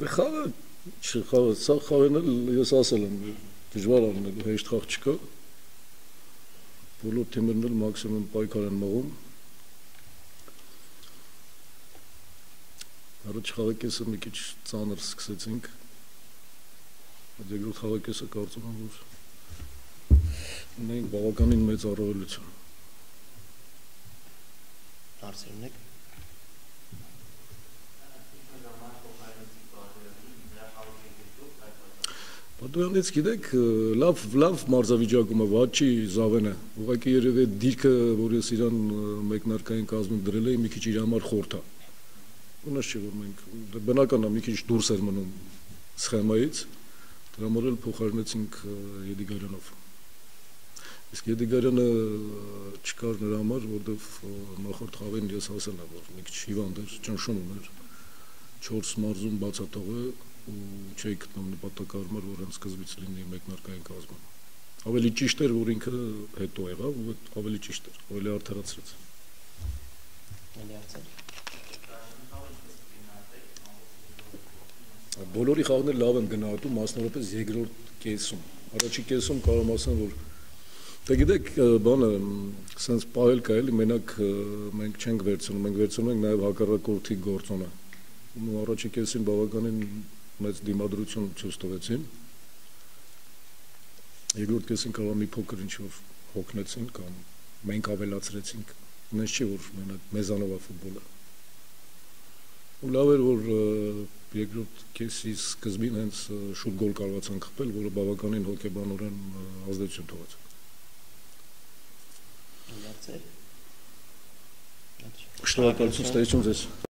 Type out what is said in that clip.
Խաղը չխաղը, սա խաղն էլ ես ասել եմ, դժվար անելու, հեշտ խաղ չկա։ Բոլոր թիմերն էլ մաքսիմում պայքար են մղում։ Առաջ խաղակեսը մի քիչ ծանր սկսեցինք։ Երկրորդ խաղակեսը կարծում եմ, որ ունենք բավականին մեծ առավելություն։ Հարցերն եք։ Պատույանից գիտեք, լավ մարզավիճակում է, վատ չի Զավենը, ուղղակի երևի դիրքը, որ ես իրան մեկնարկային կազմում դրել էի, մի քիչ իր համար խորթ է։ Ունես չէ, որ մենք բնական է մի քիչ դուրս էր մնում սխեմայից, դրա համար էլ փոխարինեցինք Եդիգարյանով։ Իսկ Եդիգարյանը չկար նրա համար, որովհետև նախորդ խաղին ես ասել եմ, որ մի քիչ հիվանդ էր, ճնշում ուներ, 4 մարզում բացատող է ու չէի գտնում նպատակարար, որ հենց սկզբից լինի մեկնարկային կազմում։ Ավելի ճիշտ էր, որ ինքը հետո եղավ, ու ավելի ճիշտ էր, ավելի արդարացրեց։ Բոլորի խաղները լավ եմ գնահատում, մասնավորապես երկրորդ կեսում։ Առաջի կեսում կարող եմ ասեմ, որ դե գիտեք, բանը, սենց պահել կա էլի, մենակ մենք չենք վերցնում, մենք վերցնում ենք նաև հակառակորդի գործոնը։ Ու առաջի կեսին բավականին մեծ դիմադրություն ցույց տվեցին։ Երկրորդ կեսին կարող մի փոքր ինչ-որ հոգնեցին կամ մենք ավելացրեցինք։ Ինձ չի որ մենակ մեզանով է ֆուտբոլը։ Ու լավ էր, որ երկրորդ կեսի սկզբին հենց շուտ գոլ կարողացան խփել, որը բավականին հոգեբանորեն ազդեցություն թողեց։ Շնորհակալություն, ստեղծություն ձեզ։